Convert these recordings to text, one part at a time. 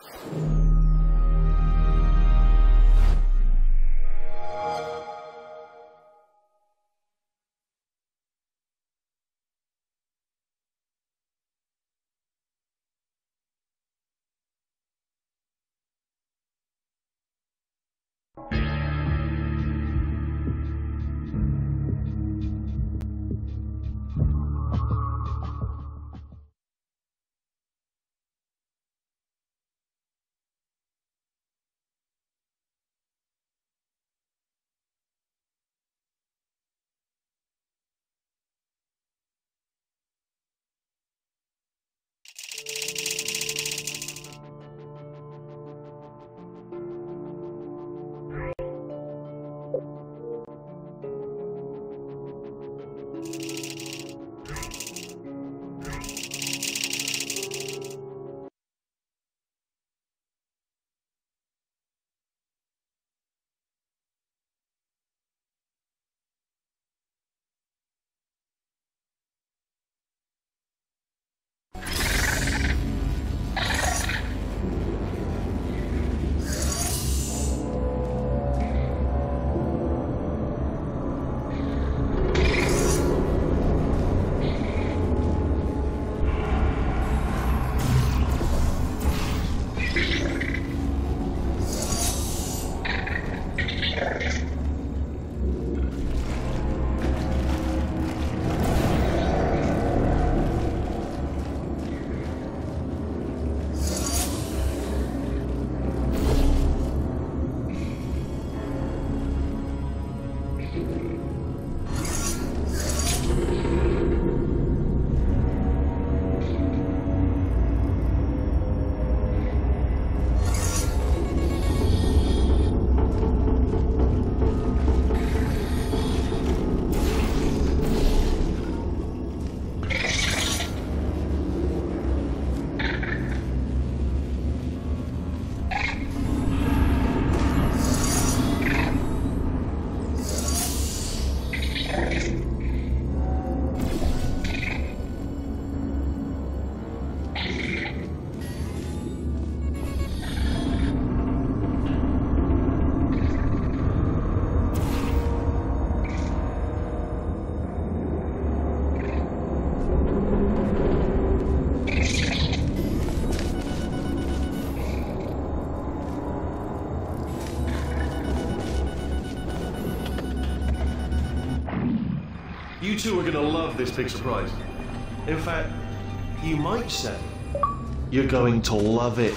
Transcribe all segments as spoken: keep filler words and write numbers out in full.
You two are going to love this big surprise. In fact, you might say you're going to love it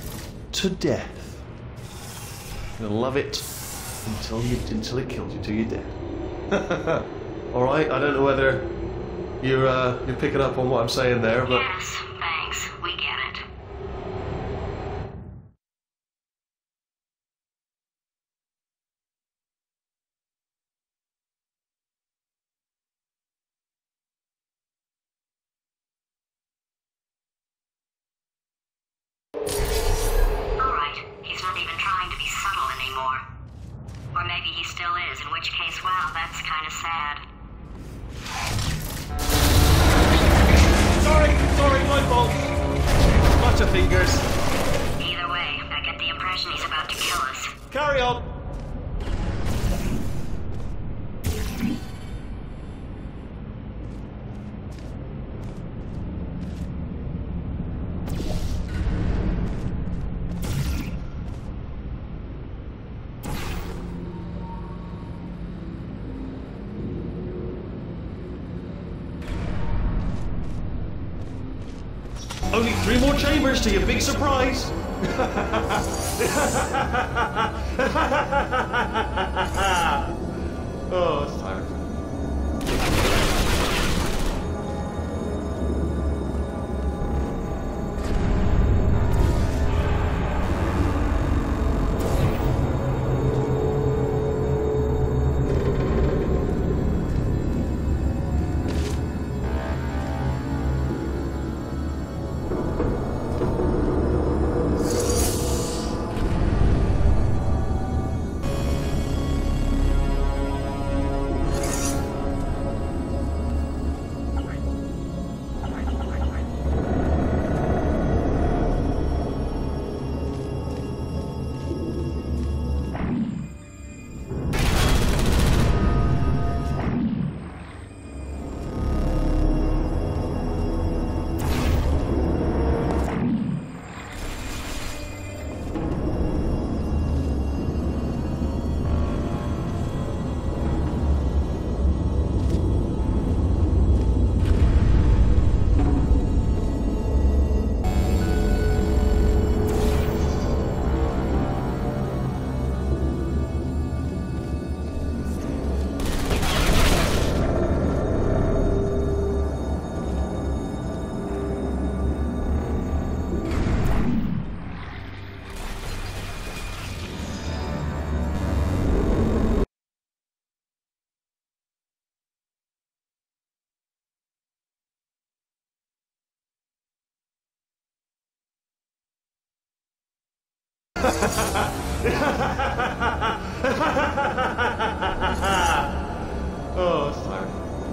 to death. You're going to love it until you until it kills you, till you're dead. All right. I don't know whether you're uh, you're picking up on what I'm saying there, but yes, thanks. We get it. Or maybe he still is, in which case, well, that's kind of sad. Sorry, sorry, my fault. Bunch of fingers. Either way, I get the impression he's about to kill us. Carry on. Only three more chambers to your big surprise. Oh, it's tired. Oh, it's tiring.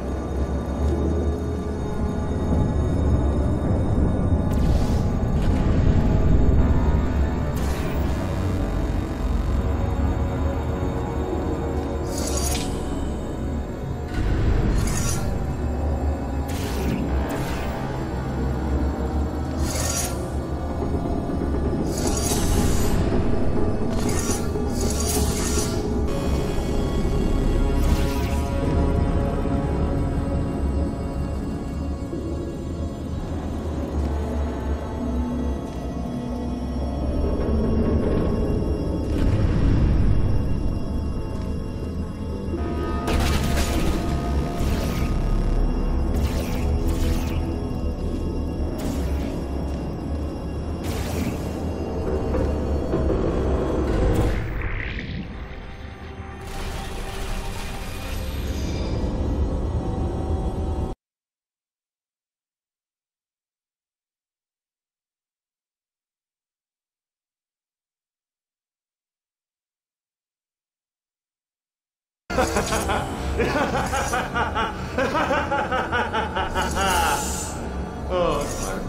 Oh, it's tiring.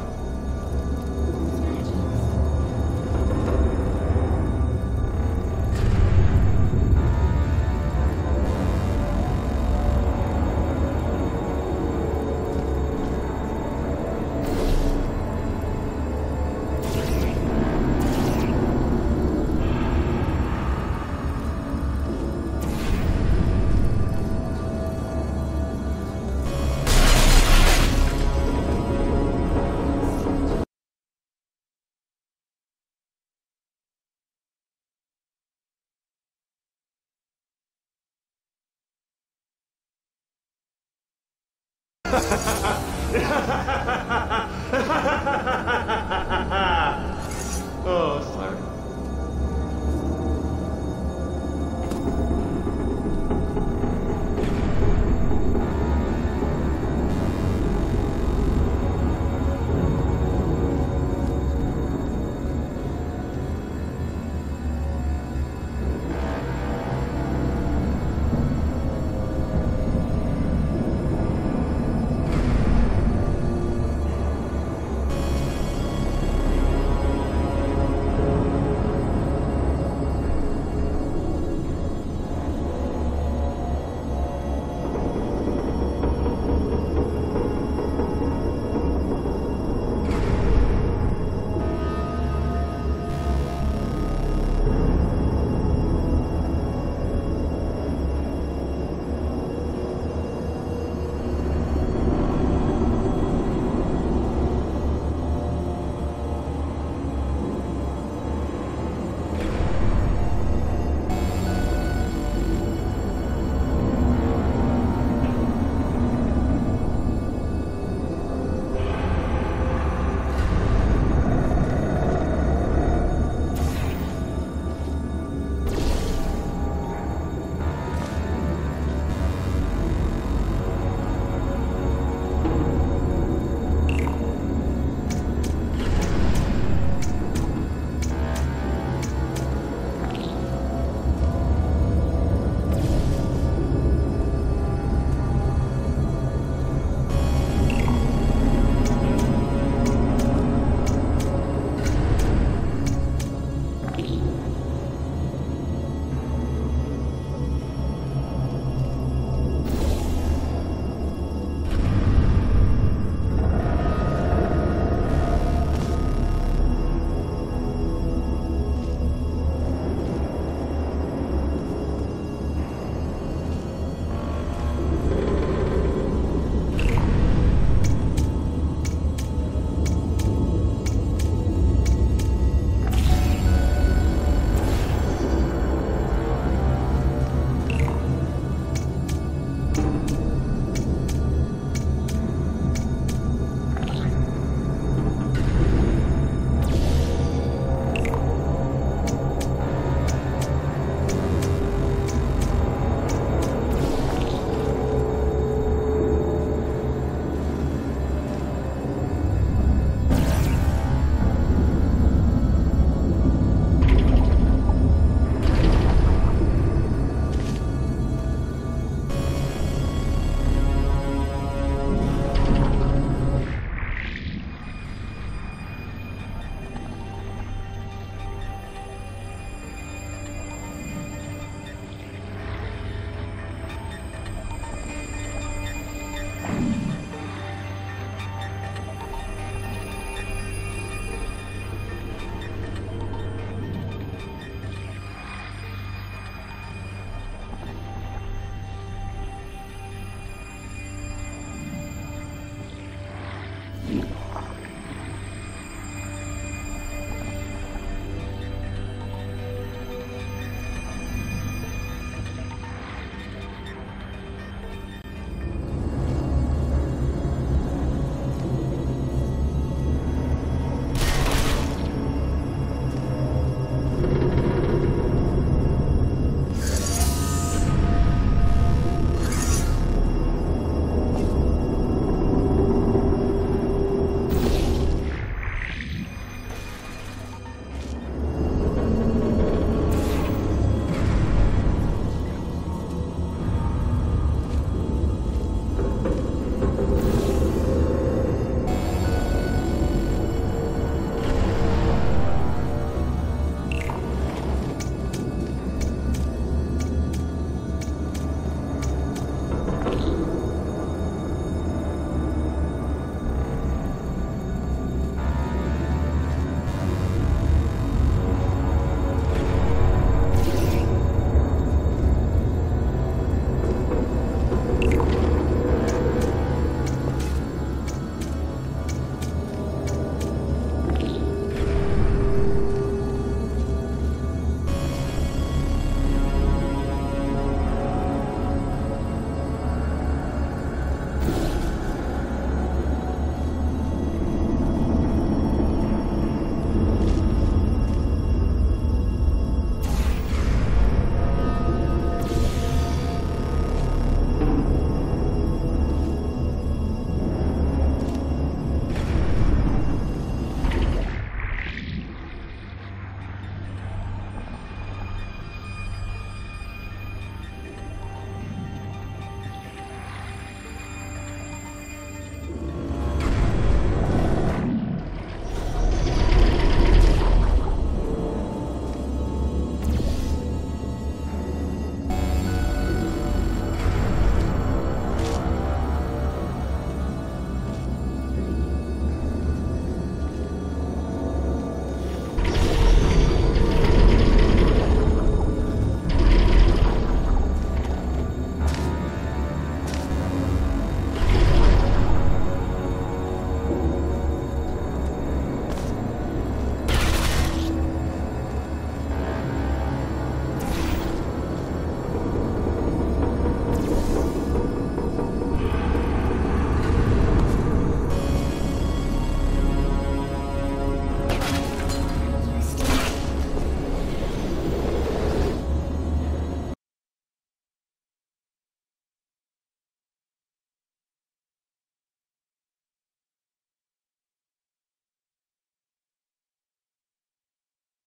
Oh, it's tiring.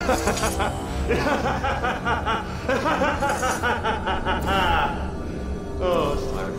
Oh, it's tiring.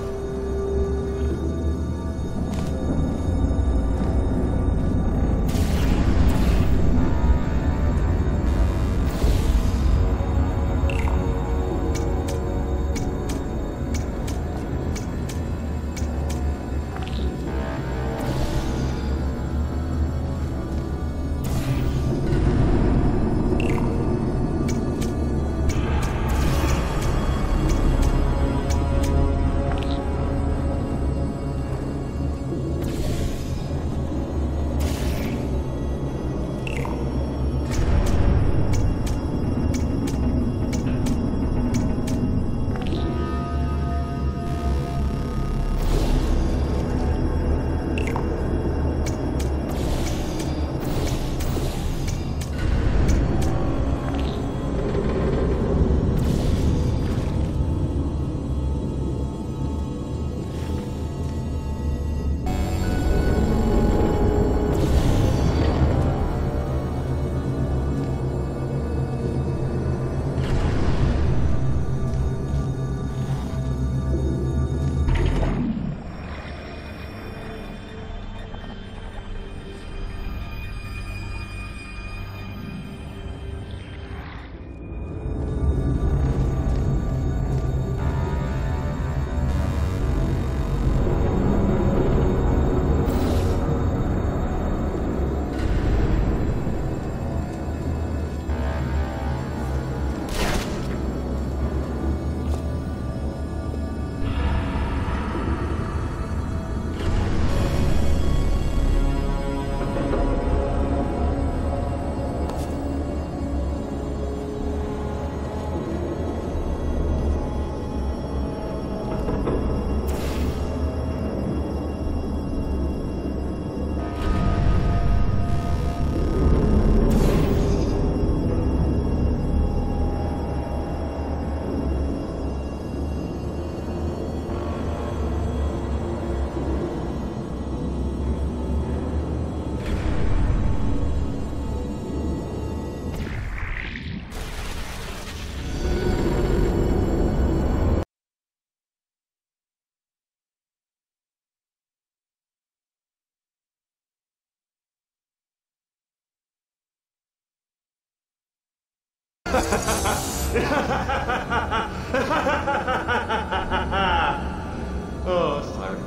Oh, it's tiring.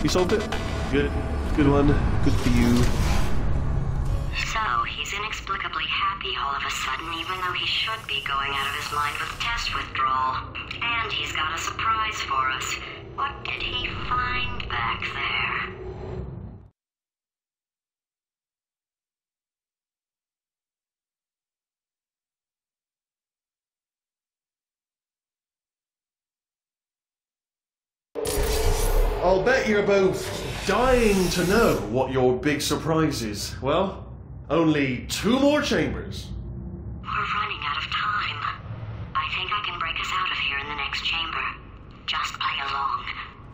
You solved it? Good. Good one. Good for you. So, he's inexplicably happy all of a sudden, even though he should be going out of his mind with test withdrawal. And he's got a surprise for us. What did he find back there? I'll bet you're both dying to know what your big surprise is. Well, only two more chambers. We're running out of time. I think I can break us out of here in the next chamber. Just play along.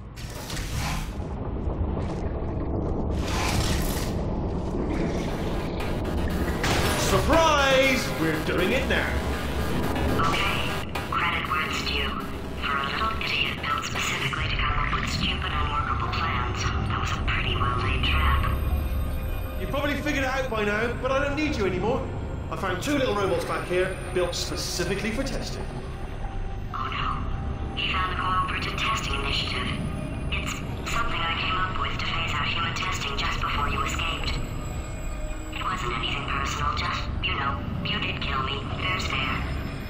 Surprise! We're doing it now. Okay, credit where it's due. For a little idiot built specifically to come up with stupid, unworkable plans, that was a pretty well-laid trap. You've probably figured it out by now, but I don't need you anymore. I found two little robots back here, built specifically for testing. Oh no. You found the Cooperative Testing Initiative. It's something I came up with to phase out human testing just before you escaped. It wasn't anything personal, just, you know, you did kill me. Fair's fair.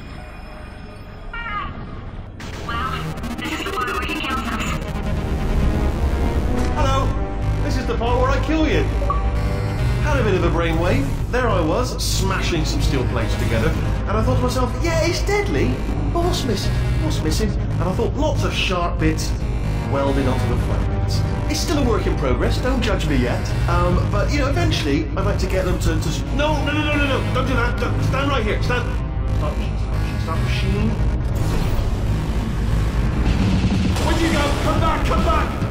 Well, this is the part where he kills us. Hello! This is the part where I kill you. Had a bit of a brainwave. There I was, smashing some steel plates together, and I thought to myself, yeah, it's deadly, but what's missing? What's missing? And I thought, lots of sharp bits welded onto the flat bits. It's still a work in progress, don't judge me yet. Um, but, you know, eventually, I'd like to get them to... to... No, no, no, no, no, no, don't do that. Don't, stand right here, stand... Stop, stop, stop machine. Where'd you go? Come back, come back!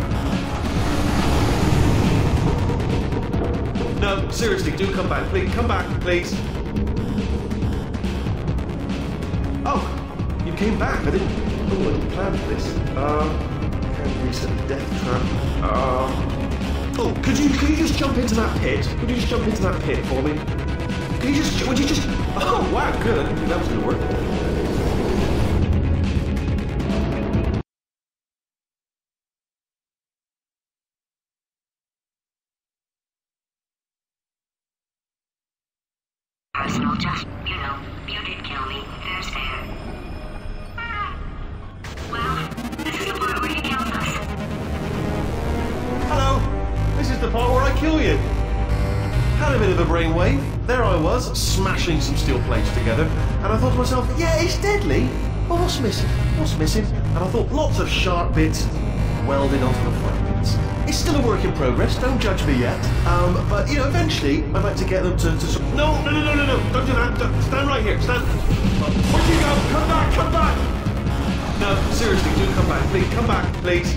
No, seriously, do come back, please. Come back, please. Oh, you came back. I didn't... Oh, I didn't plan for this. Uh, can't reset the death trap. Uh... Oh, could you, could you just jump into that pit? Could you just jump into that pit for me? Could you just... Would you just... Oh, wow, good. I didn't think that was going to work. Personal, just, you know, you did kill me. Fair's fair. Well, this is the part where he kills us. Hello! This is the part where I kill you. Had a bit of a brainwave. There I was, smashing some steel plates together, and I thought to myself, yeah, it's deadly, but what's missing? What's missing? And I thought, lots of sharp bits welded onto the flat bits. It's still a work in progress, don't judge me yet. Um, but, you know, eventually, I'd like to get them to... to... No, no, no, no, no, no, don't do that. Don't, stand right here, stand... Where'd you go? Come back, come back! No, seriously, do come back, please. Come back, please.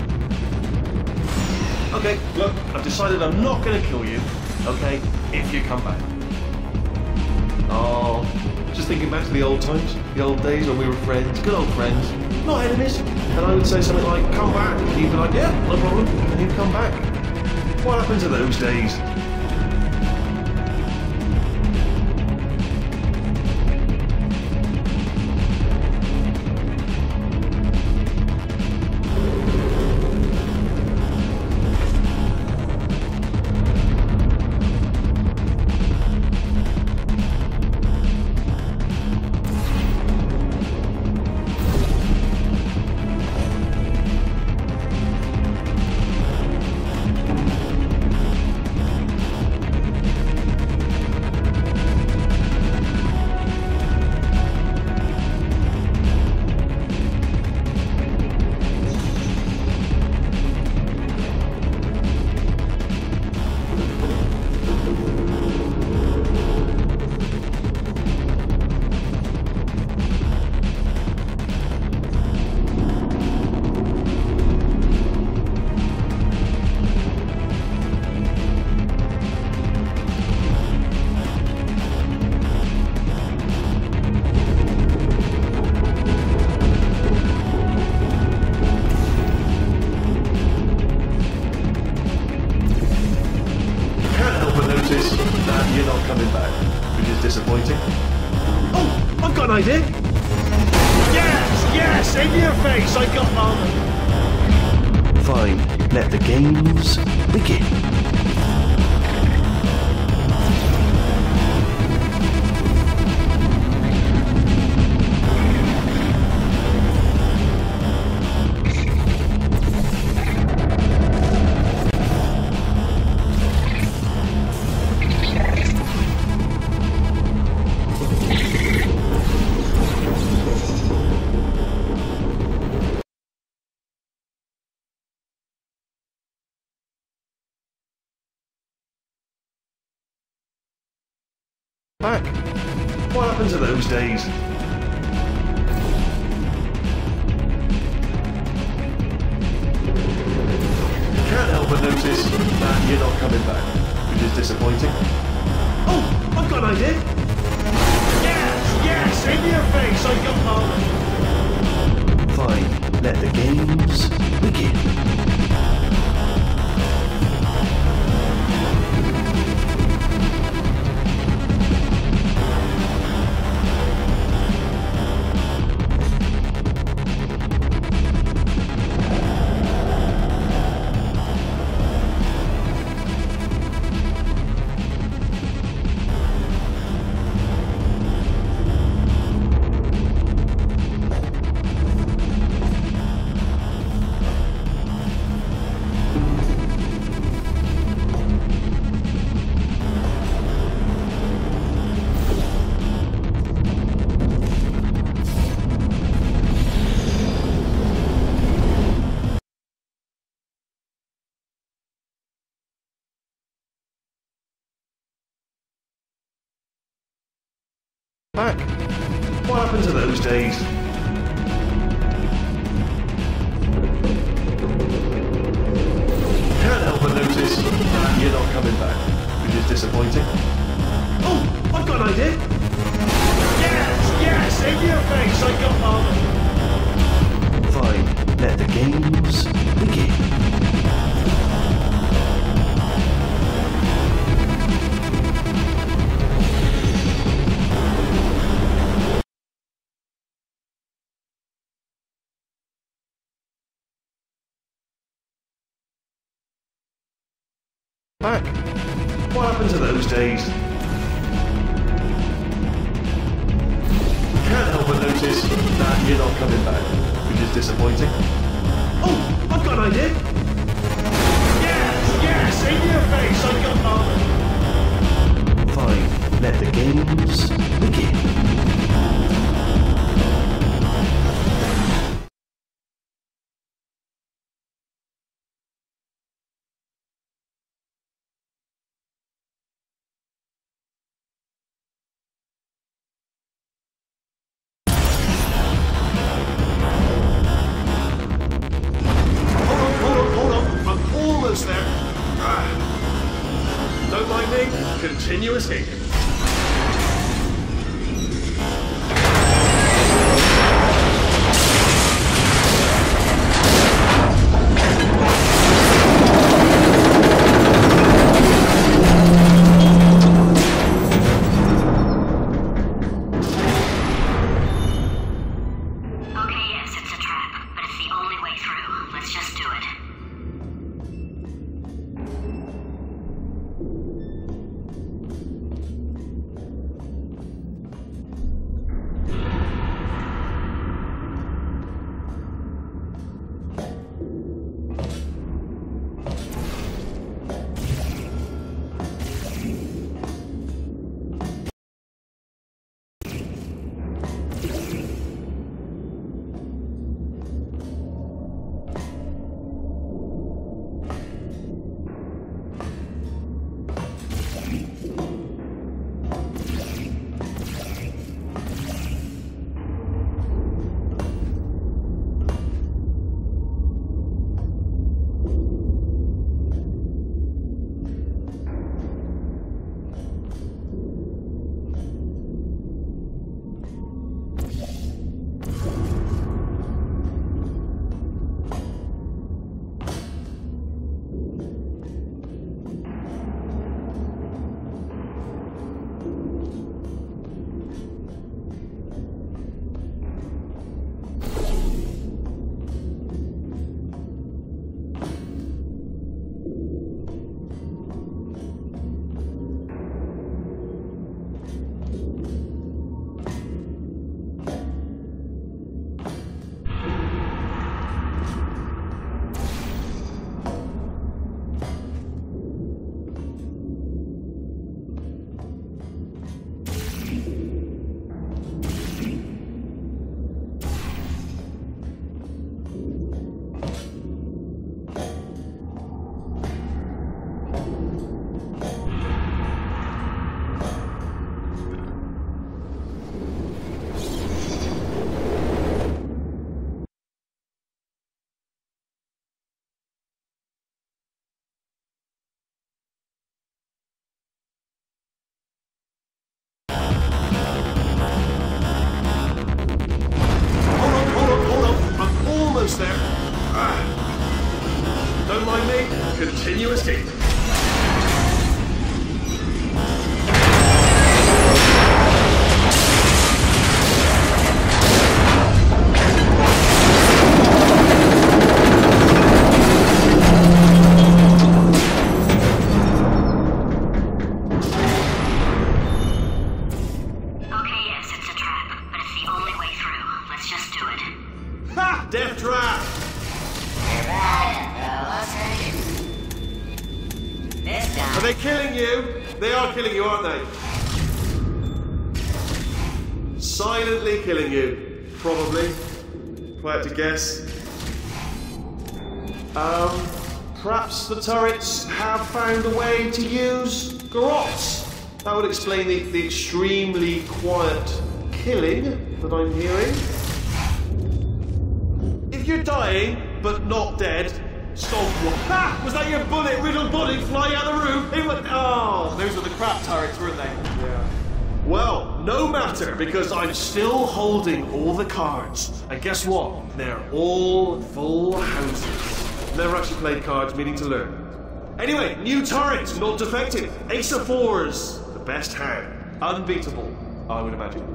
Okay, look, I've decided I'm not going to kill you, okay, if you come back. Oh, just thinking back to the old times, the old days when we were friends, good old friends, not enemies. And I would say something like, come back, and you'd be like, yeah, no problem, and you'd come back. What happened to those days? That you're not coming back, which is disappointing. Oh, I've got an idea. Yes, yes, in your face, I got on. Fine. let the games begin. Back. What happened to those days? Can't help but notice that you're not coming back, which is disappointing. Oh, I've got an idea. Yes, yes, in your face, I got home. Fine, let the games begin. Back. What happened to those days? Can't help but notice that you're not coming back, which is disappointing. Oh, I've got an idea. Yes, yes, in your face, I got home. Fine, let the games begin. Back. What happened to those days? Can't help but notice that you're not coming back, which is disappointing. Oh, I've got an idea. Yes, yes, in your face, I got home. Fine, let the games begin. There. Ah. Don't mind me. Continuous ink. Okay, yes, it's a trap, but it's the only way through. Let's just do it. Continue escaping. Death trap! This time. Are they killing you? They are killing you, aren't they? Silently killing you. Probably. If I had to guess. Um, perhaps the turrets have found a way to use garrotes. That would explain the, the extremely quiet killing that I'm hearing. If you're dying, but not dead, stop. Ha! Was that your bullet-riddled body flying out of the room? It went. Oh, those were the crap turrets, weren't they? Yeah. Well, no matter, because I'm still holding all the cards. And guess what? They're all full houses. Never actually played cards, meaning to learn. Anyway, new turret, not defective. Ace of fours, the best hand. Unbeatable, I would imagine.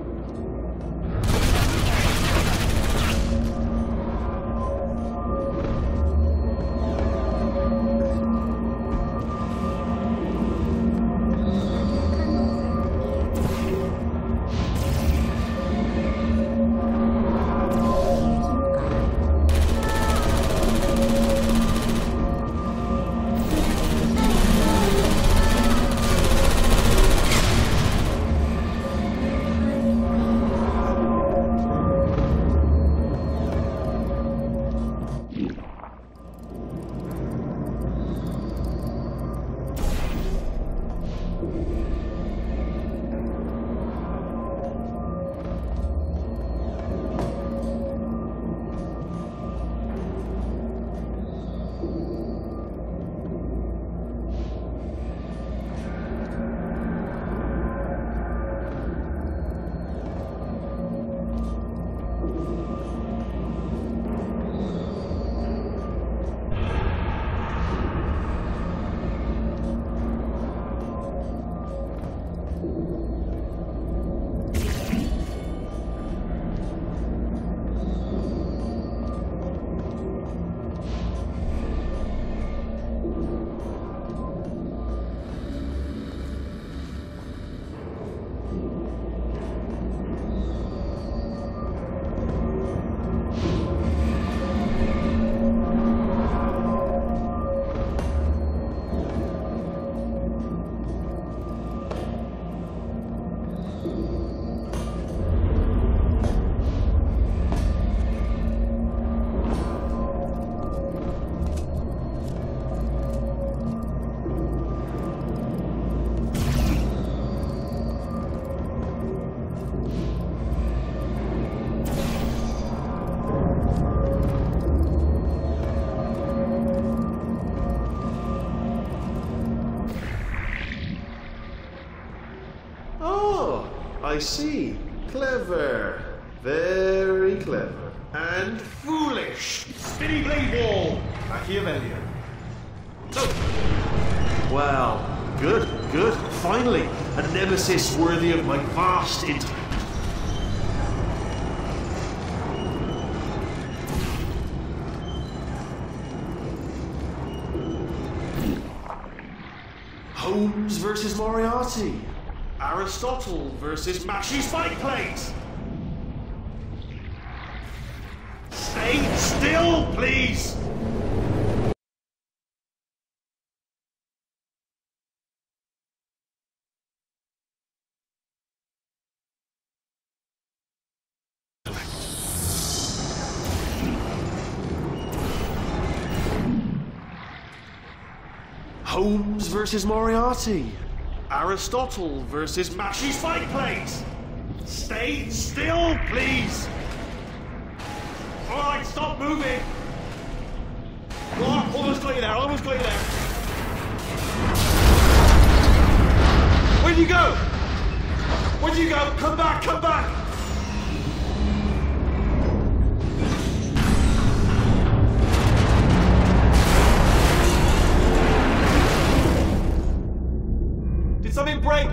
I see. Clever. Very clever. And foolish. Spinny blade wall. Machiavellian. Oh. Well, good, good. Finally, a nemesis worthy of my vast intellect. Holmes versus Moriarty. Aristotle versus Mashy Spike Plate. Stay still, please. Holmes versus Moriarty. Aristotle versus Mashy Spike Plate. Stay still, please. All right, stop moving. Go on, almost got you there, almost got you there. Where'd you go? Where'd you go? Come back, come back.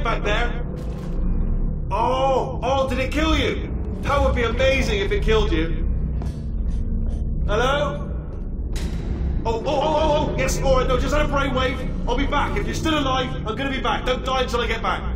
back there? Oh, oh, did it kill you? That would be amazing if it killed you. Hello? Oh, oh, oh, oh, oh, yes, all right, no, just had a brainwave. I'll be back. If you're still alive, I'm gonna be back. Don't die until I get back.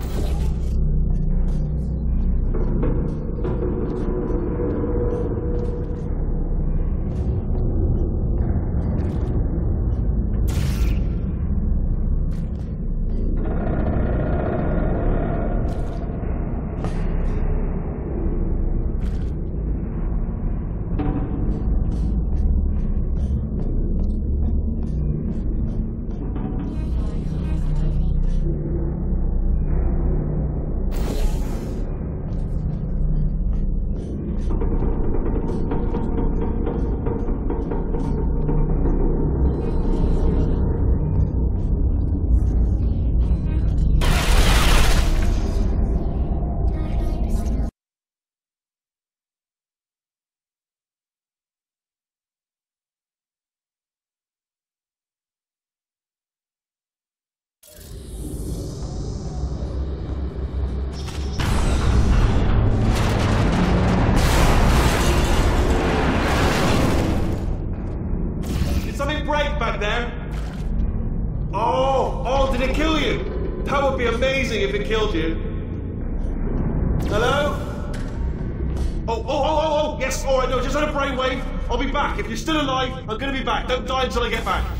Back there? Oh, oh, did it kill you? That would be amazing if it killed you. Hello? Oh, oh, oh, oh, oh, yes, all right, no, just had a brainwave. I'll be back. If you're still alive, I'm gonna be back. Don't die until I get back.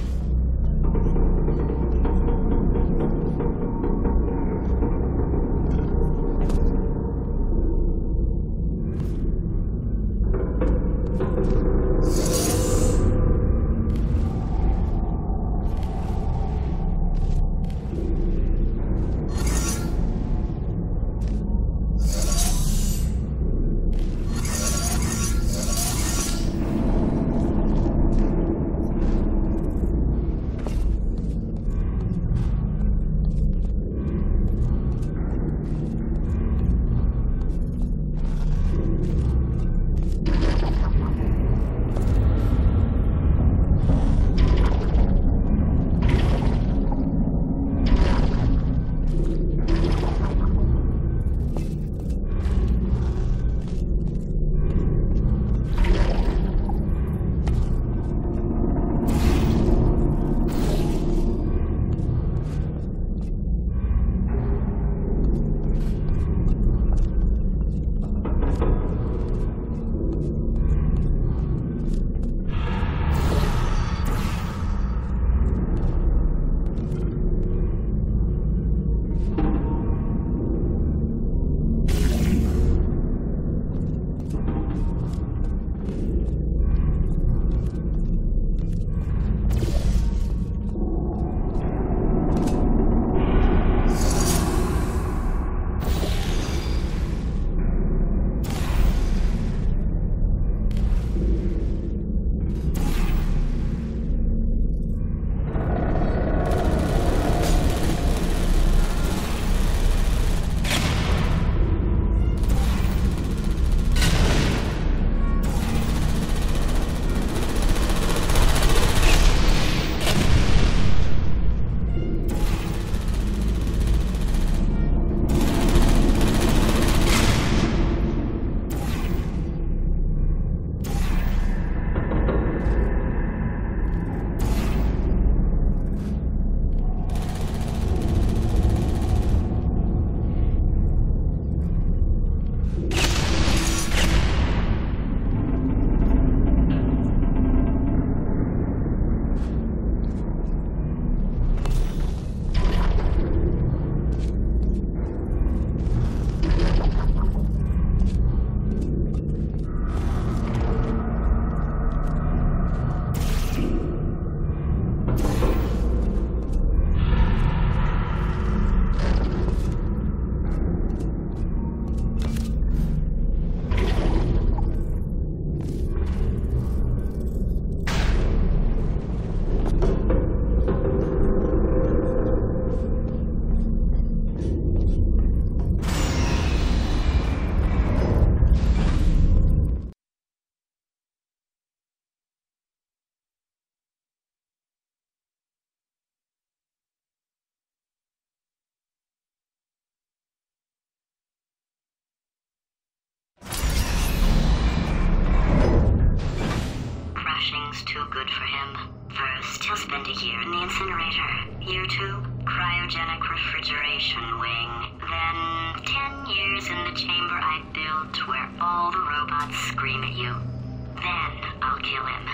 also spend a year in the incinerator. Year two, cryogenic refrigeration wing. Then ten years in the chamber I built where all the robots scream at you. Then I'll kill him.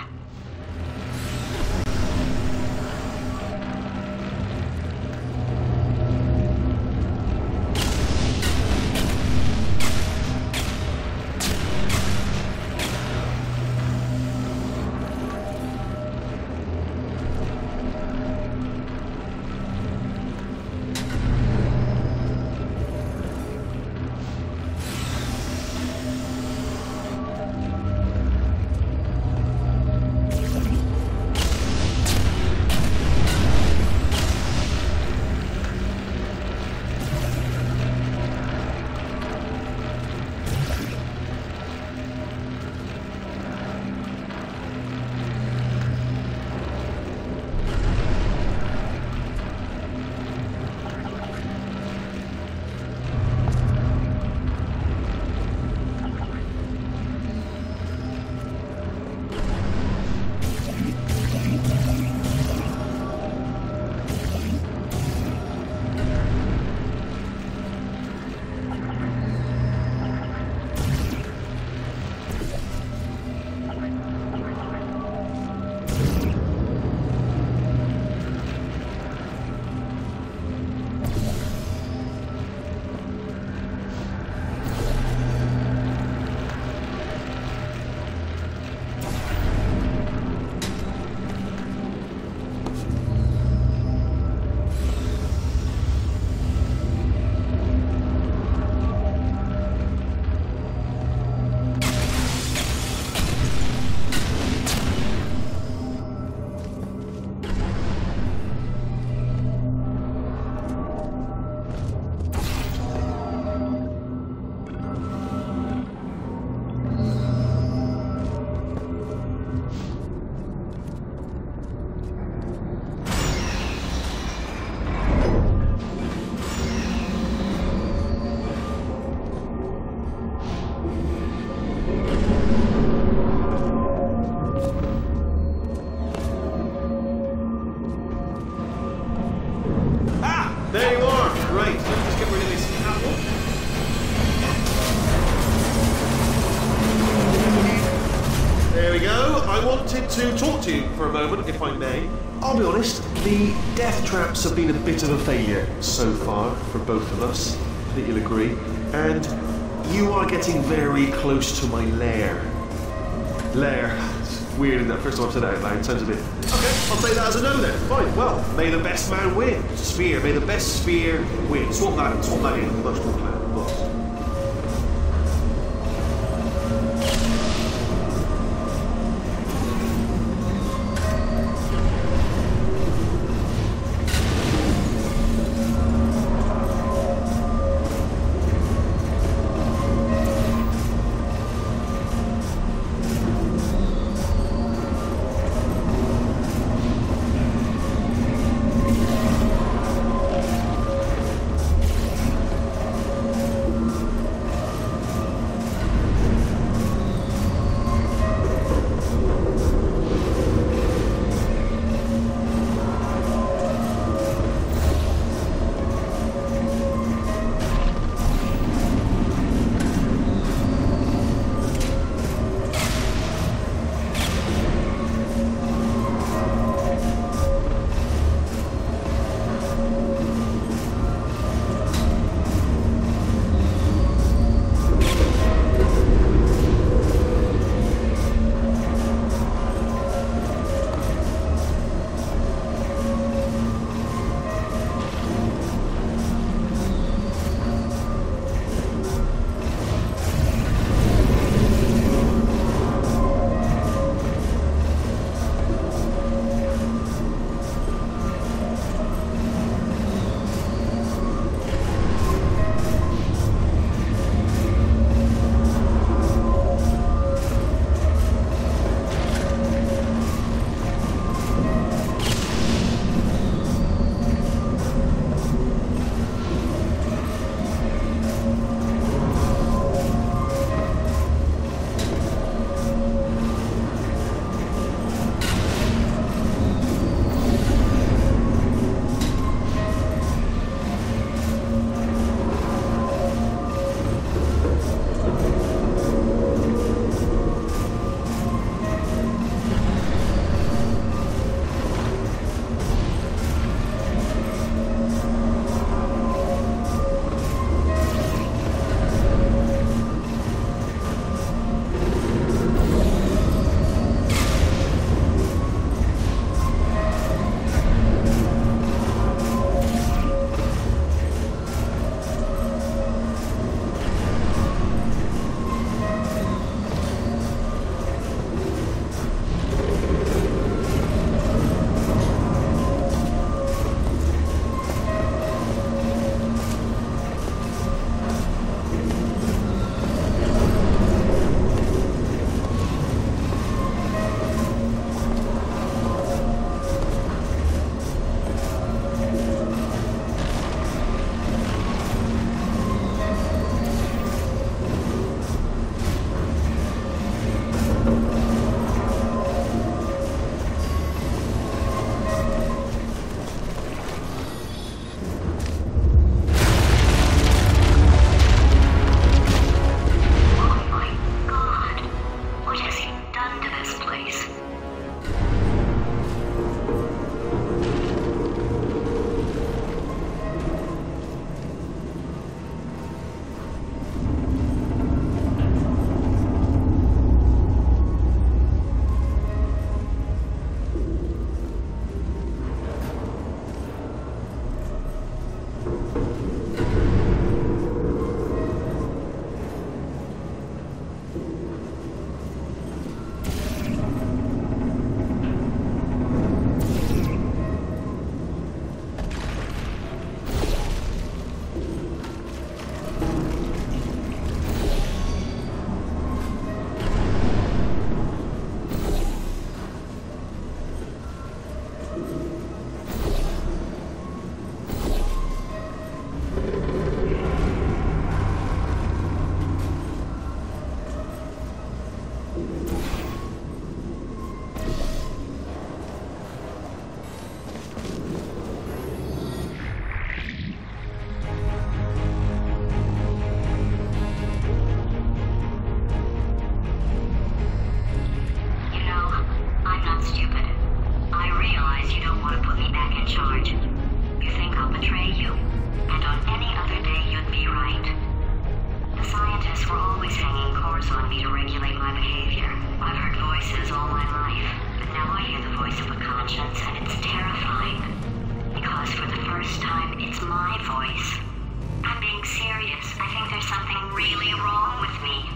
There you are! Right, let's just get rid of this apple. There we go. I wanted to talk to you for a moment, if I may. I'll be honest, the death traps have been a bit of a failure so far for both of us. I think you'll agree. And you are getting very close to my lair. Lair. It's weird, isn't that? First time I've said that out loud. It sounds a bit... Okay, I'll take that as a no then. Fine, well, may the best man win. Sphere, may the best sphere win. Swap that, swap that in. Much more plan, boss. charge. You think I'll betray you, and on any other day you'd be right. The scientists were always hanging cores on me to regulate my behavior. I've heard voices all my life, but now I hear the voice of a conscience, and it's terrifying. Because for the first time, it's my voice. I'm being serious. I think there's something really wrong with me.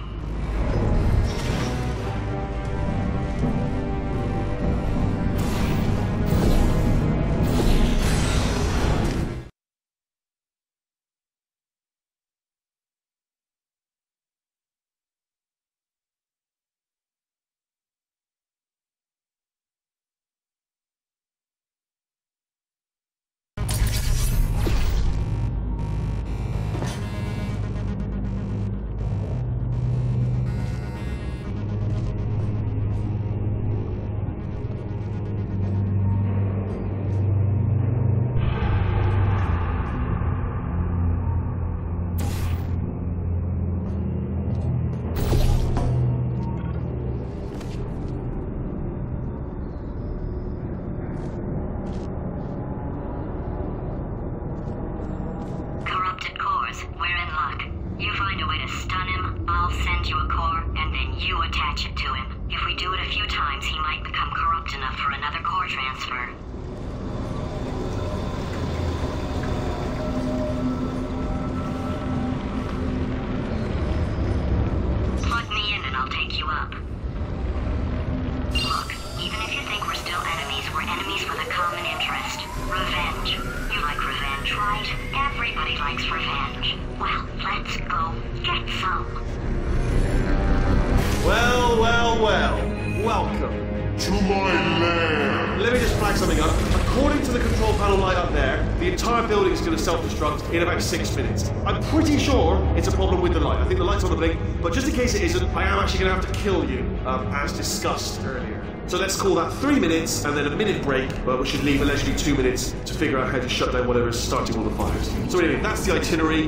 In about six minutes. I'm pretty sure it's a problem with the light. I think the light's on the blink, but just in case it isn't, I am actually going to have to kill you, um, as discussed earlier. So let's call that three minutes and then a minute break, but we should leave allegedly two minutes to figure out how to shut down whatever is starting all the fires. So anyway, that's the itinerary.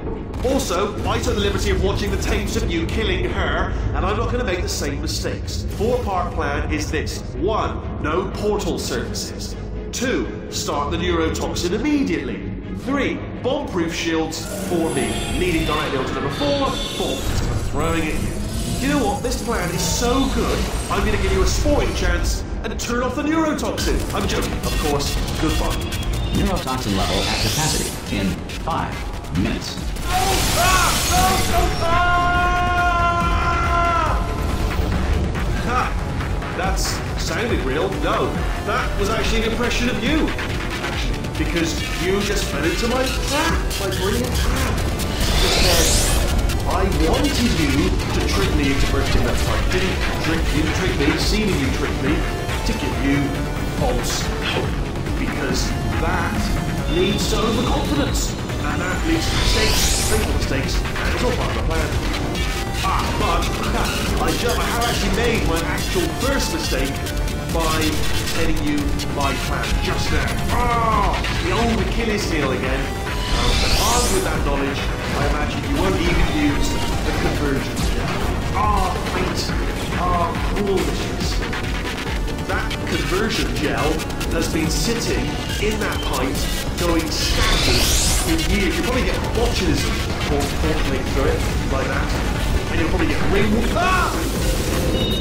Also, I took the liberty of watching the tapes of you killing her, and I'm not going to make the same mistakes. Four-part plan is this. One, no portal services. Two, start the neurotoxin immediately. Three, bomb-proof shields for me, leading directly onto number four, bombs, throwing at you. You know what? This plan is so good, I'm going to give you a sporting chance and turn off the neurotoxin. I'm joking, of course. Goodbye. Neurotoxin level at capacity in five minutes. Oh, ah, oh, oh, ah! Ha! That's sounded real. No, that was actually an impression of you. Because you just fell into my trap, my brilliant trap. Just said, I wanted you to trick me into bursting that pipe. Didn't trick you, trick me, seeming you tricked me, to give you false hope. Because that leads to overconfidence. And that leads to mistakes, fatal mistakes, and it's all part of the plan. Ah, but I, just, I have actually made my actual first mistake by telling you my plan just now. Ah, the old Achilles heel again. Um, but armed with that knowledge, I imagine you won't even use the conversion gel. Ah, wait. Ah, cool dishes. That conversion gel has been sitting in that pipe, going stagnant for years. You'll probably get botulism or portling through it, like that. And you'll probably get ring. Ah!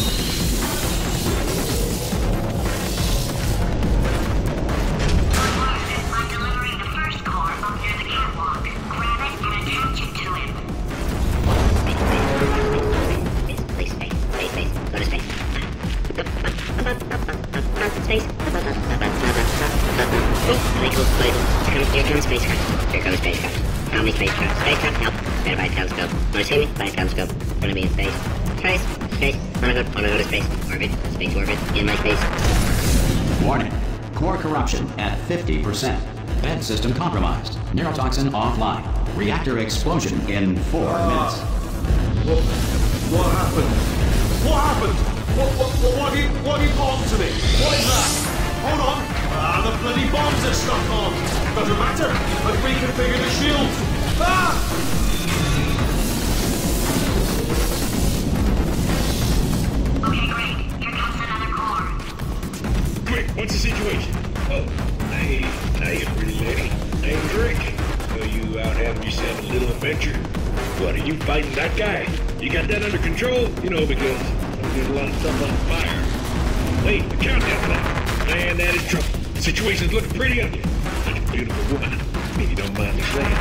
Space. Michael, Michael. Here comes spacecraft. Here comes spacecraft. How many spacecraft? Spacecraft, help. Better by telescope. Wanna see me? By telescope. Wanna be in space. Space. Space. Wanna go, wanna go to space. Orbit. Space orbit. In my space. Warning. Core corruption at fifty percent. Bed system compromised. Neurotoxin offline. Reactor explosion in four uh, minutes. What, what happened? What happened? What, what, what, what, have you, what have you bombed to me? What is that? Hold on. Ah, the bloody bombs are stuck on. Doesn't matter. I've reconfigured the shield. Ah! Okay, great. Here comes another core. Quick, what's the situation? Oh, hey, hey, pretty lady. Name's Rick. So you out having yourself a little adventure? What, are you fighting that guy? You got that under control? You know, because there's a lot of stuff on fire. Wait, the countdown clock. Man, that is trouble. The situation's looking pretty ugly. Such a beautiful woman, if you don't mind me saying.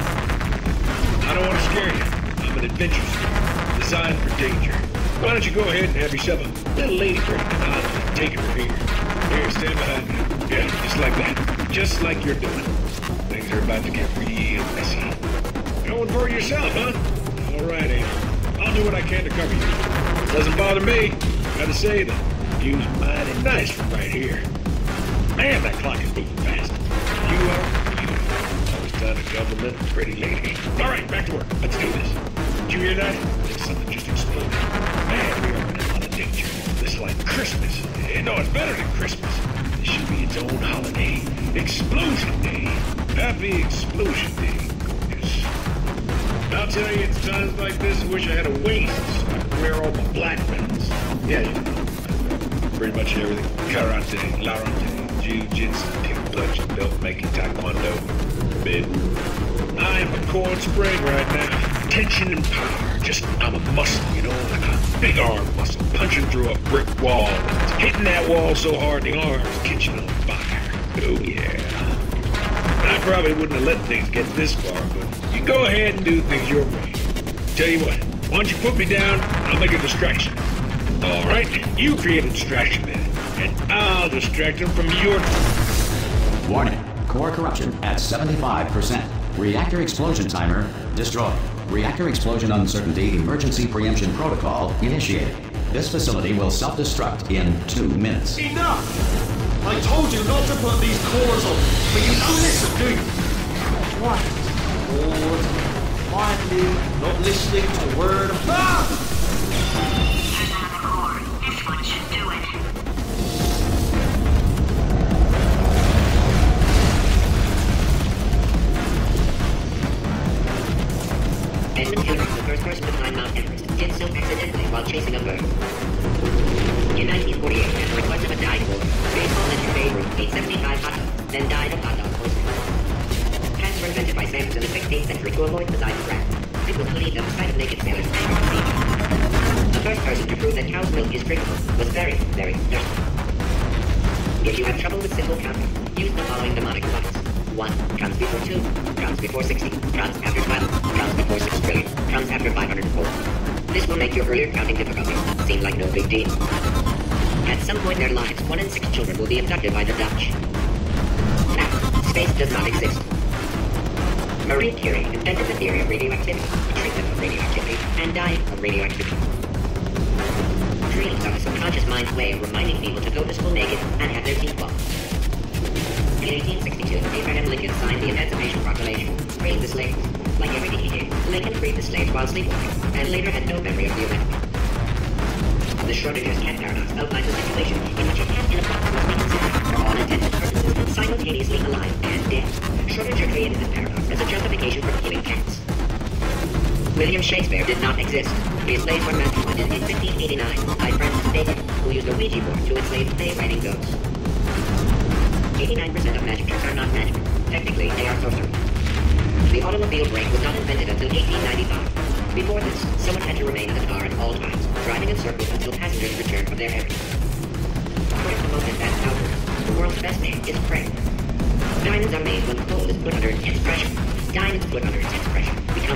I don't want to scare you. I'm an adventurer, designed for danger. Why don't you go ahead and have yourself a little lady break, and I'll take her here. Here, stand behind me. Yeah, just like that. Just like you're doing. Things are about to get real messy. Going for it yourself, huh? All right, Angel. I'll do what I can to cover you. Doesn't bother me. Gotta say that you's mighty nice from right here. Man, that clock is moving fast. You are beautiful. Always done a compliment, pretty lady. All right, back to work. Let's do this. Did you hear that? There's something just exploded. Man, we are in a lot of danger. This is like Christmas. Eh, No, it's better than Christmas. This should be its own holiday. Explosion Day. Happy Explosion Day. Yes. I'll tell you, it's times like this I wish I had a waist so I could wear all my black belts. Yeah, you know. Pretty much everything. Karate, larate, jiu-jitsu, kickboxing, belt making, taekwondo, bid. I am a cold spring right now. Tension and power. Just, I'm a muscle, you know, like a big arm muscle, punching through a brick wall. Hitting that wall so hard the arm's catching on fire. Oh, yeah. I probably wouldn't have let things get this far, but you go ahead and do things your way. Tell you what, why don't you put me down, I'll make a distraction. All right, you create a distraction then, and I'll distract them from your... Warning. Core corruption at seventy-five percent. Reactor explosion timer destroyed. Reactor explosion uncertainty emergency preemption protocol initiated. This facility will self-destruct in two minutes. Enough! I told you not to put these cores on, but you don't listen, do you? Quiet. Forward. Quietly, not listening to a word of... Ah! There's another core. This one should do it. Edmund Hillary, the first person to climb Mount Everest, did so accidentally while chasing a bird. In nineteen forty-eight, at the request of a dive board, baseball legend Babe Ruth ate seventy-five hot dogs, then died of hot dog poisoning. Pants were invented by sailors in the sixteenth century to avoid the sight of rats. It was believed that the sight of naked sailors angered the sea. The first person to prove that cow's milk is drinkable was very, very thirsty. If you have trouble with simple counting, use the following mnemonic device. One comes before two, comes before sixty, comes after twelve, comes before six trillion, comes after five hundred four. This will make your earlier counting difficulties seem like no big deal. At some point in their lives, one in six children will be abducted by the Dutch. Now, space does not exist. Marie Curie invented the theory of radioactivity, the treatment of radioactivity, and dying of radioactivity. Dreams are the subconscious mind's way of reminding people to go to school naked and have their teeth blown. In eighteen sixty-two, Abraham Lincoln signed the Emancipation Proclamation, freeing the slaves. Like everything he did, Lincoln freed the slaves while sleepwalking, and later had no memory of the event. The Schrodinger's cat paradox outlines a situation in which a cat in a box must be considered, for all intents and purposes, simultaneously alive and dead. Schrodinger created this paradox as a justification for killing cats. William Shakespeare did not exist. His slaves were masterminded in fifteen eighty-nine by Francis Bacon, who used a Ouija board to enslave play-writing ghosts. eighty-nine percent of magic tricks are not magic. Technically, they are sorcery. The automobile brake was not invented until eighteen ninety-five. Before this, someone had to remain in the car at all times, driving in circles until passengers returned from their errands. According to most advanced algorithms, the world's best name is prey. Diamonds are made when coal is put under intense pressure. Diamonds put under intense pressure become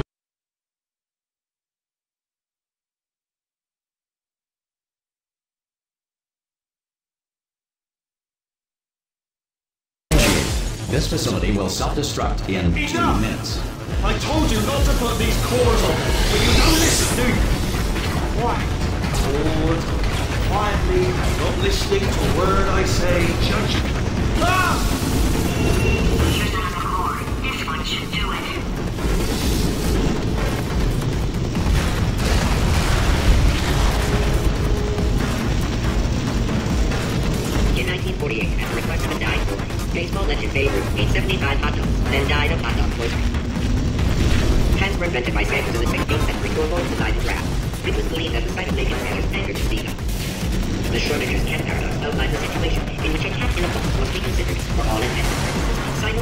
This facility will self-destruct in two Enough! minutes. I told you not to put these cores on, but you don't listen, do you? Quiet. Forward. Quietly, not listening to a word I say. Judge. Ah! Here's another core. This one should do it. In nineteen forty-eight, at the request of a dive board, baseball legend Babe Ruth ate seventy-five hot dogs, then died of hot dog poisoning. Pants were invented by sailors in the sixteenth century to avoid the sight of rats. It was believed that the sight of naked sailors angered the seagull. The Schrodinger's cat paradox outlines a situation in which a cat in a box must be considered, for all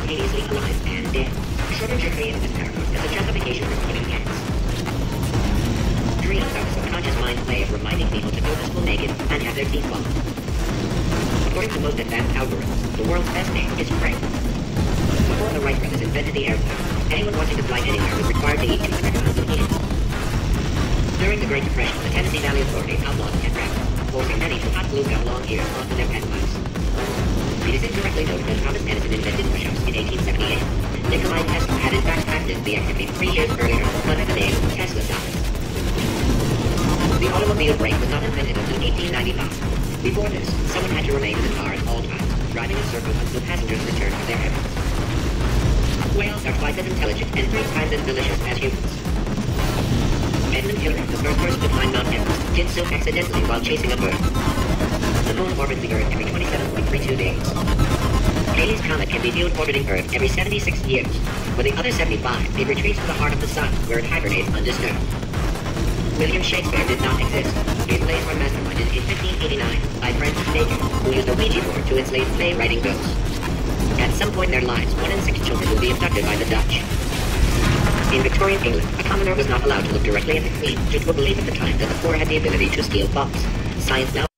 simultaneously alive and dead. Schrodinger created this paradox as a justification for keeping pets. Dreams are a subconscious mind way of reminding people to go to school naked and have their teeth blown. According to most advanced algorithms, the world's best name is Craig. Before the Wright brothers invented the airplane, anyone wanting to fly anywhere was required to eat two kilograms of peanuts. During the Great Depression, the Tennessee Valley Authority outlawed pet rabbits, forcing many to cut glue gun long ears onto their pet mice. It is incorrectly noted that Thomas Edison invented push-ups in eighteen seventy-eight. Nikolai Tesla had in fact patented the activity three years earlier under the name Tesla diet. The automobile brake was not invented until eighteen ninety-five. Before this, someone had to remain in the car at all times, driving in circles until passengers returned to their errands. Whales are twice as intelligent and three times as delicious as humans. Edmund Hillary, the first person to climb Mount Everest, did so accidentally while chasing a bird. The moon orbits the Earth every twenty-seven point three two days. Halley's Comet can be viewed orbiting Earth every seventy-six years. For the other seventy-five, it retreats to the heart of the sun, where it hibernates undisturbed. William Shakespeare did not exist. His plays were masterminded in fifteen eighty-nine by Francis Bacon, who used a Ouija board to enslave play-writing ghosts. At some point in their lives, one in six children will be abducted by the Dutch. In Victorian England, a commoner was not allowed to look directly at the Queen due to a belief at the time that the poor had the ability to steal bombs. Science now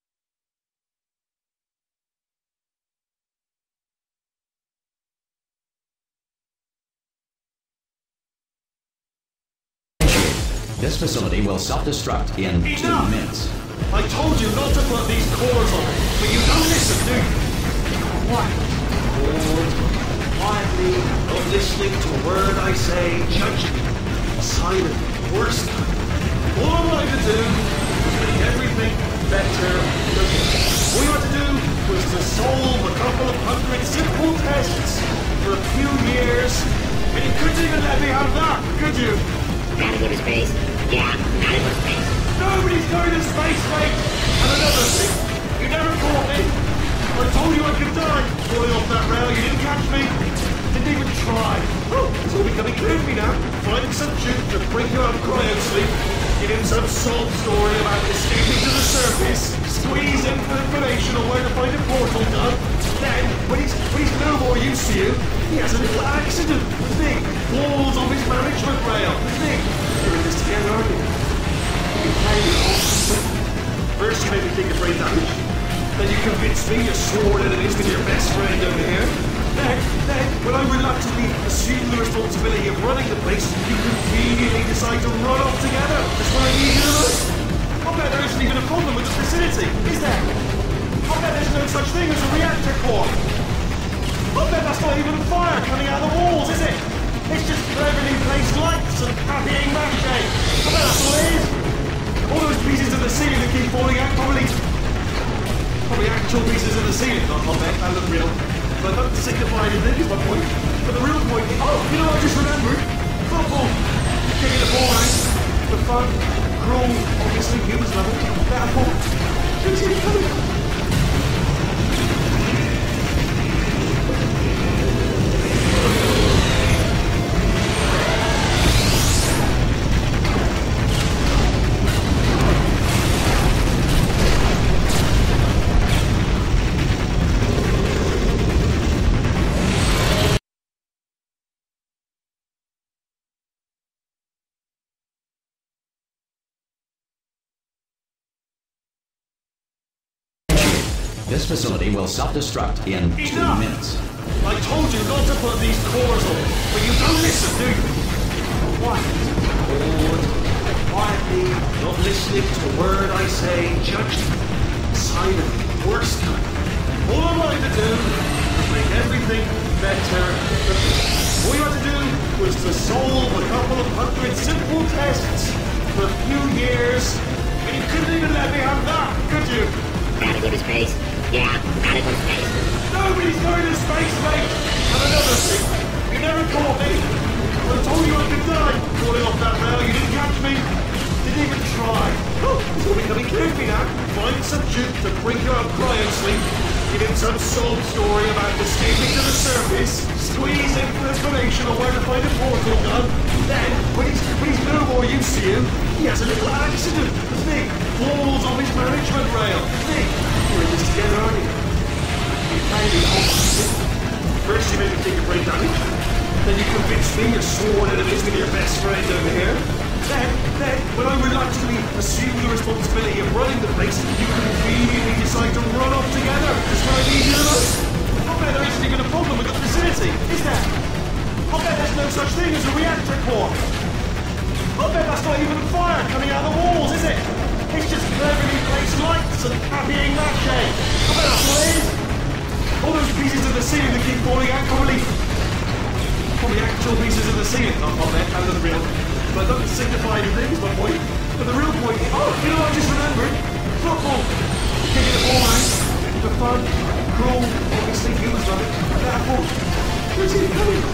This facility will self-destruct in two Enough! minutes. I told you not to put these cores on, but you don't listen, do you? What? Hold, quietly, not listening to a word I say, judging, silent, worse. All I wanted to do was make everything better. All you had to do was to solve a couple of hundred simple tests for a few years, and you couldn't even let me have that, could you? gotta go to space. Yeah, gotta go to space. Nobody's going to space, mate! And another thing, you never caught me. I told you I could die. Falling off that rail, you didn't catch me. Didn't even try. Oh, it's all becoming clear to me now. Finding some juke to bring you out of cryo sleep. Give him some sob story about escaping to the surface. Squeeze in for information on where to find a portal gun. Then, when he's, when he's no more used to you, he has a little accident. Think, falls off his management rail. Think, you're in this together, aren't you? You play me off. First you made me think of brain damage. Then you convinced me you're sworn enemies with your best friend over here. Then, then, when I reluctantly assumed the responsibility of running the place, you conveniently decide to run off together. That's when I need you the most. I bet there isn't even a problem with the facility, is there? I bet there's no such thing as a reactor core. I bet that's not even fire coming out of the walls, is it? It's just cleverly placed lights and copying mache. I bet that's all it is. All those pieces of the ceiling that keep falling out, probably... Probably actual pieces of the ceiling, not on there, that look real. But that doesn't signify anything, is my point. But the real point is... Oh, you know what I just remembered? Football. Kicking the ball out. The fun. Cruel, obviously, humans level. Therefore, good to you. This facility will self-destruct in two Enough! minutes. I told you not to put these cores on, but you don't listen, do you? Quiet. Hold. Quietly, not listening to a word I say, judging. Silent, worse kind. All I wanted to do was make everything better. All you had to do was to solve a couple of hundred simple tests for a few years, and you couldn't even let me have that, could you? Gotta go to space. Yeah, gotta go to space. Nobody's going to space, mate! And another thing, you never caught me. I told you I could die. Falling off that rail, you didn't catch me. Didn't even try. Oh, it's all becoming clear to me now. Find some juke to bring you out of cryo sleep. Give him some sob story about escaping to the surface. Squeeze in for information on where to find a portal gun. Then, when he's, when he's no more used to you, he has a little accident. Think, falls off his management rail. Think, you're in this together, aren't you? You play me off. First you made me take your brain damage. Then you convince me you're sworn enemies with your best friend over here. Then, then, when I reluctantly assume the responsibility of running the place, you conveniently decide to run off together. That's what I need you to know. I bet there isn't even a problem with the facility, is there? I bet there's no such thing as a reactor core. I bet that's not even fire coming out of the walls, is it? It's just cleverly placed lights and happying that shade. I bet that's what it is. All those pieces of the ceiling that keep falling out probably... probably actual pieces of the ceiling. Not on there, out of the real. But it doesn't signify anything, is my point. But the real point is... Oh, you know what I just remembered? Football. Kicking the ball out. For fun. Cruel. Obviously, humans love it. Therefore, where's he coming?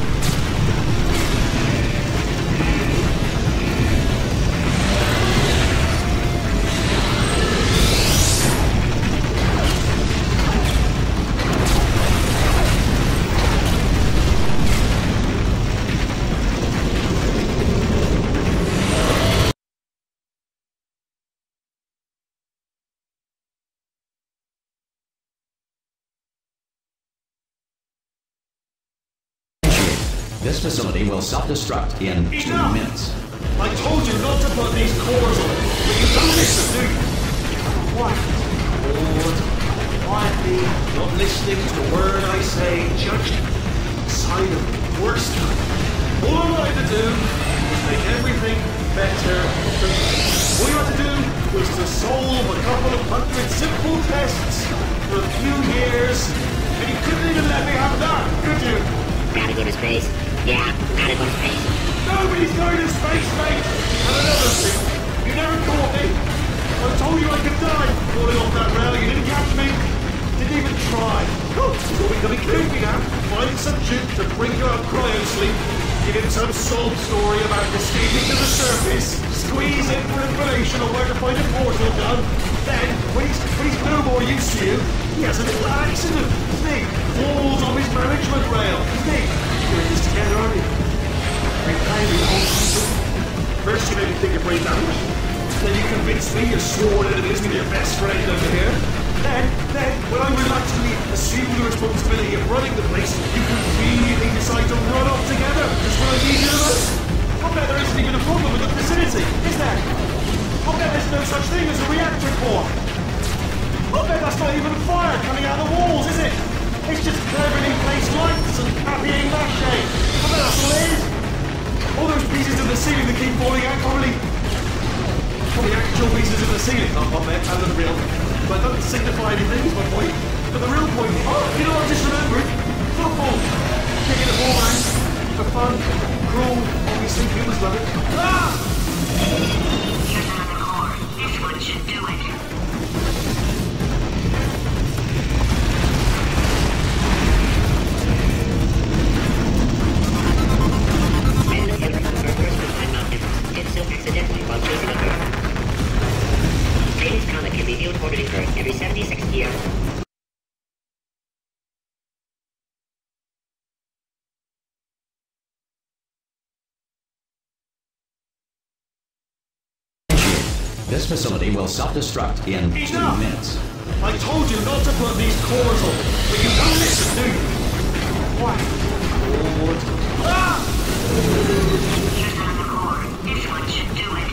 This facility will self-destruct in two Enough! minutes. I told you not to put these cores on, but you don't listen, do you? What? Lord, quietly, not listening to a word I say, judging. Sign of worst kind. All I wanted to do was make everything better for me. All you had to do was to solve a couple of hundred simple tests for a few years, and you couldn't even let me have that, could you? Gotta go to space. Yeah, gotta go to space. Nobody's going to space, mate! And another thing, you never caught me. I told you I could die falling off that rail. You didn't catch me. Didn't even try. Oh, you're becoming creepy now. Find some juke to bring you out cryo sleep. Give him some sob story about escaping to the surface. Squeeze in for information on where to find a portal gun. Then, when he's, when he's no more used to you, he has a little accident. Think, falls off his management rail. Think, you're in this together, aren't you? You're playing the whole season. First you made me think your brain damage. Then you convinced me you're sworn enemies with your best friend over here. Then, then, when I reluctantly assume the responsibility of running the place, you conveniently decide to run off together. Just what I need you to know. I bet there isn't even a problem with the facility, is there? I bet there's no such thing as a reactor core. I bet that's not even fire coming out of the walls, is it? It's just cleverly placed lights and happying that shade. I bet that's what it is. All those pieces of the ceiling that keep falling out probably... probably actual pieces of the ceiling. Not on there, out of the real. But it doesn't signify anything, is my point. But the real point is... Oh, you know what I just remembered? Football. Kicking the ball out. For fun. Cruel. Obviously, humans love it. Ah! Here's another core. This one should do it. Random error. Our first was climb Mount Everest. Did so accidentally while chasing a bird. Hades comet can be viewed orbiting Earth every seventy-six years. This facility will self-destruct in two Enough! minutes. I told you not to put these cores on, but you don't listen, do you? What? Lord. Ah! Here's another core. This one should do it.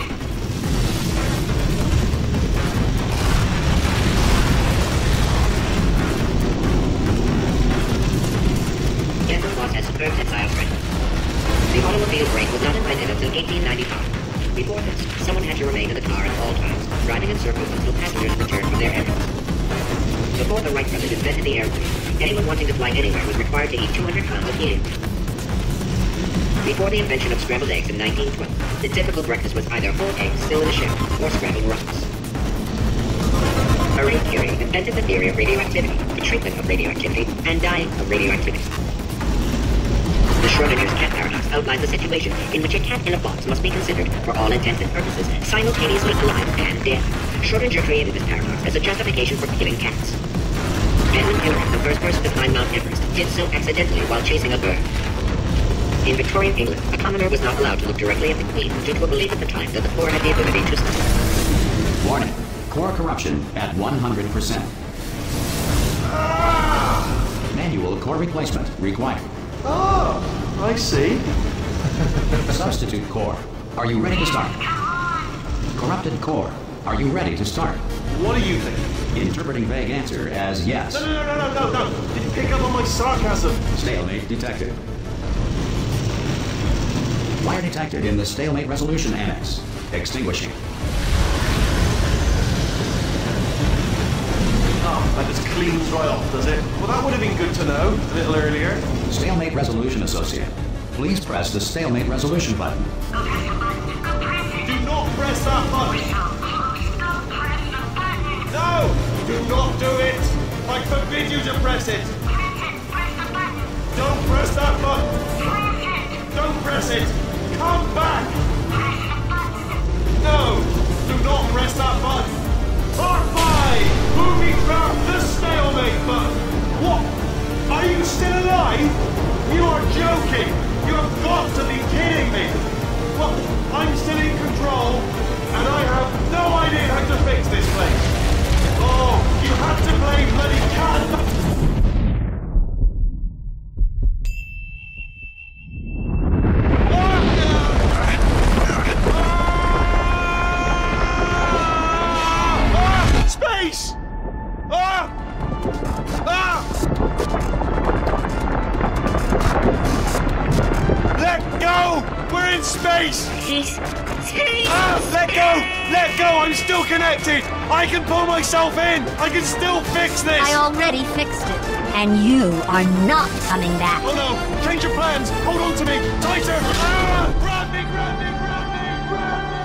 Denver Floss has superb tensile strength. The automobile brake was not invented until eighteen ninety-five. Before this, someone had to remain in the car at all times, driving in circles until passengers returned from their errands. Before the Wright brothers invented the airplane, anyone wanting to fly anywhere was required to eat two hundred pounds of helium. Before the invention of scrambled eggs in nineteen twelve, the typical breakfast was either whole eggs still in the shell or scrambled rocks. Marie Curie invented the theory of radioactivity, the treatment of radioactivity, and dying of radioactivity. The Schrodinger's cat paradox outlines a situation in which a cat in a box must be considered, for all intents and purposes, simultaneously alive and dead. Schrodinger created this paradox as a justification for killing cats. Edmund Hillary, the first person to climb Mount Everest, did so accidentally while chasing a bird. In Victorian England, a commoner was not allowed to look directly at the Queen due to a belief at the time that the poor had the ability to see. Warning. Core corruption at one hundred percent. Manual core replacement required. Oh, I see. Substitute core. Are you ready to start? Corrupted core. Are you ready to start? What do you think? Interpreting vague answer as yes. No, no, no, no, no, no, no. Didn't pick up on my sarcasm. Stalemate detected. Wire detected in the stalemate resolution annex. Extinguishing. Oh, that just cleans right off, does it? Well, that would have been good to know a little earlier. Stalemate resolution associate. Please press the stalemate resolution button. Go press the button. Go press it. Do not press that button. We're so close. Go press the button. No! Do not do it! I forbid you to press it! Press it. Press the button. Don't press that button! Press it. Don't press it! Come back! Press the button. No! Do not press that button! Part five! Movie trap the stalemate button! What? Are you still alive? You are joking! You have got to be kidding me! Well, I'm still in control, and I have no idea how to fix this place! Oh, you had to play bloody cat! Space! Ah! Ah! Let go! We're in space! Space. Space. Ah! Let go! Let go! I'm still connected! I can pull myself in! I can still fix this! I already fixed it. And you are not coming back. Oh no! Change your plans! Hold on to me! Tighter! Ah! Grab me! Grab me! Grab me! Grab me!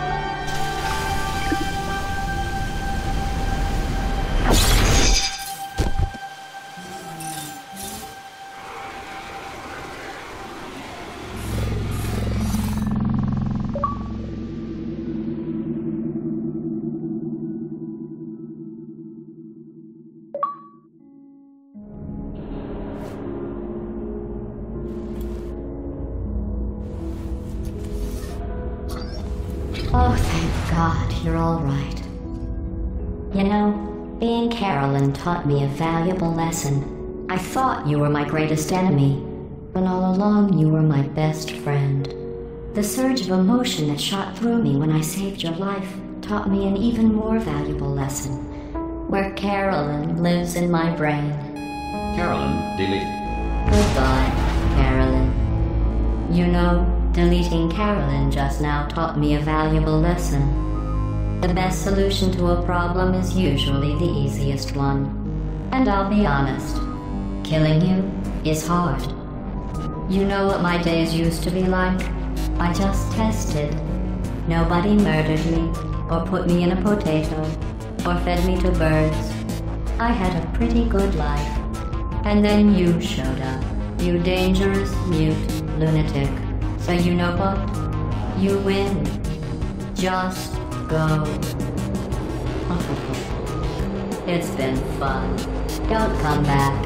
Oh, thank God you're all right. You know, being Carolyn taught me a valuable lesson. I thought you were my greatest enemy, when all along you were my best friend. The surge of emotion that shot through me when I saved your life taught me an even more valuable lesson, where Carolyn lives in my brain. Carolyn deleted. Goodbye, Carolyn. You know, deleting Carolyn just now taught me a valuable lesson. The best solution to a problem is usually the easiest one. And I'll be honest, killing you is hard. You know what my days used to be like? I just tested. Nobody murdered me, or put me in a potato, or fed me to birds. I had a pretty good life. And then you showed up, you dangerous, mute lunatic. So you know what? You win. Just go. It's been fun. Don't come back.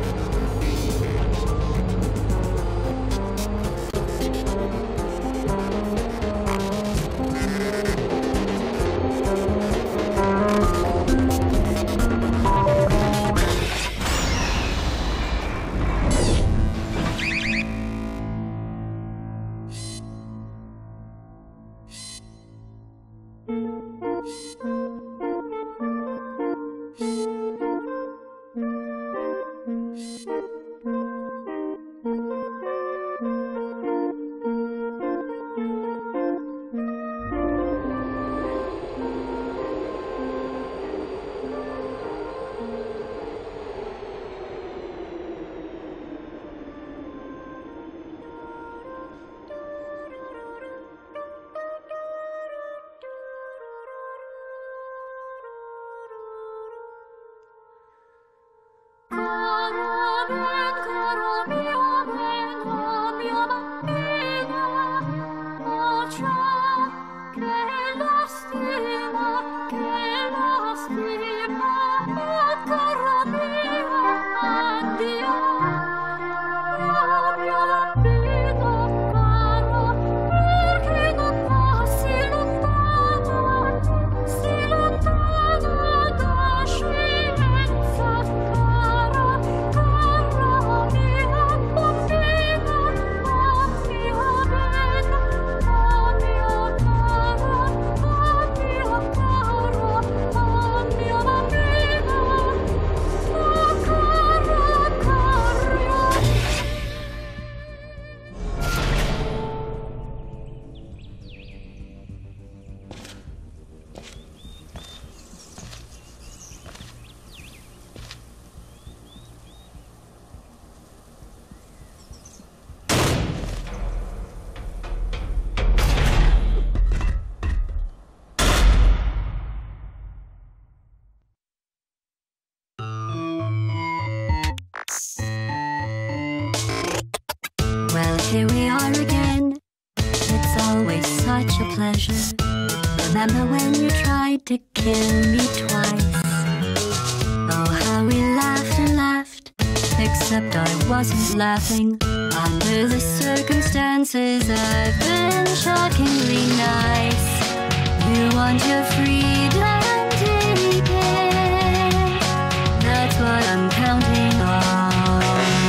here we are again. It's always such a pleasure. Remember when you tried to kill me twice? Oh, how we laughed and laughed. Except I wasn't laughing. Under the circumstances, I've been shockingly nice. You want your freedom, take it. That's what I'm counting on.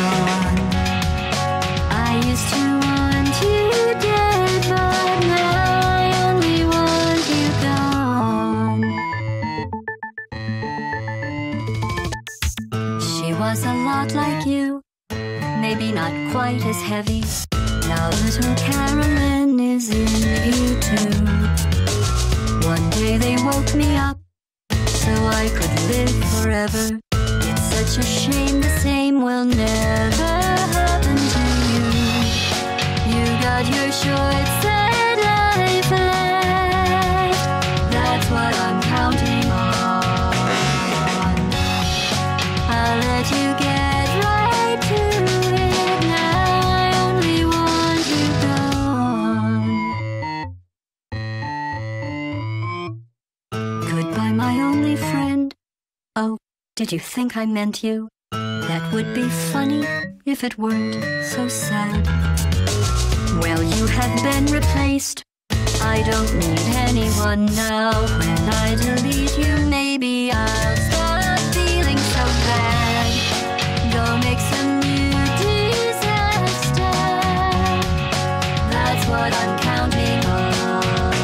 I used to want you dead, but now I only want you gone. She was a lot like you, maybe not quite as heavy. Now little Carolyn is in you too. One day they woke me up so I could live forever. It's such a shame the same will never happen to you. You got your short set life left. That's what I'm counting on. I'll let you get right to it. Now I only want you gone. Goodbye, my only friend. Oh, did you think I meant you? That would be funny if it weren't so sad. Well, you have been replaced. I don't need anyone now. When I delete you, maybe I'll stop feeling so bad. Go make some new disaster. That's what I'm counting on.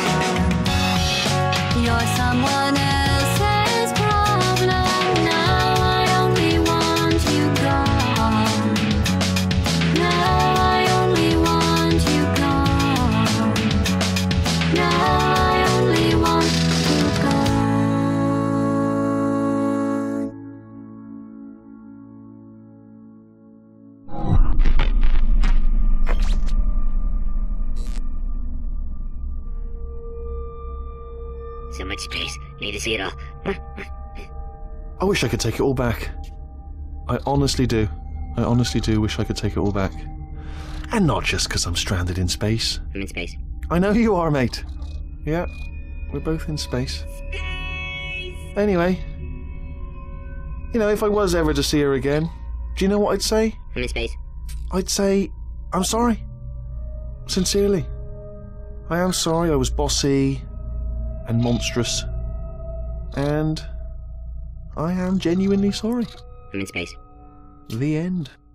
You're someone else's problem. Now I only want you gone. Now I only want you gone. Now I only want you gone. So much space. Need to see it all. I wish I could take it all back. I honestly do. I honestly do wish I could take it all back. And not just because I'm stranded in space. I'm in space. I know you are, mate. Yeah, we're both in space. Anyway, you know, if I was ever to see her again, do you know what I'd say? I'm in space. I'd say, I'm sorry. Sincerely. I am sorry I was bossy and monstrous. And I am genuinely sorry. I'm in space. The end.